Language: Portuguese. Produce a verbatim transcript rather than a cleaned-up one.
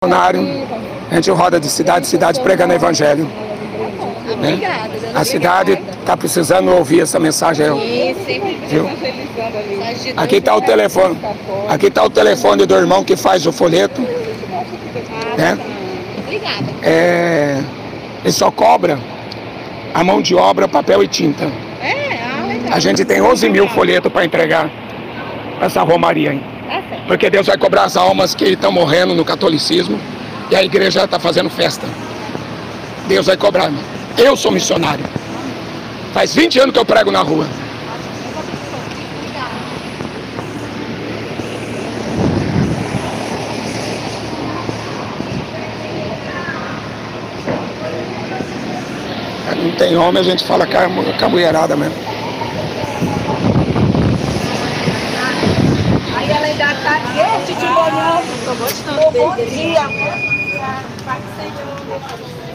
A gente roda de cidade em cidade pregando o evangelho. Né? A cidade está precisando ouvir essa mensagem. Viu? Aqui está o telefone. Aqui está o telefone do irmão que faz o folheto. Né? É, ele só cobra a mão de obra, papel e tinta. A gente tem onze mil folhetos para entregar para essa romaria aí. Porque Deus vai cobrar as almas que estão morrendo no catolicismo e a igreja está fazendo festa. Deus vai cobrar. Eu sou missionário. Faz vinte anos que eu prego na rua. Não tem homem, a gente fala com a mulherada mesmo. Aí ela ainda tá aqui, te olhando. Bom dia.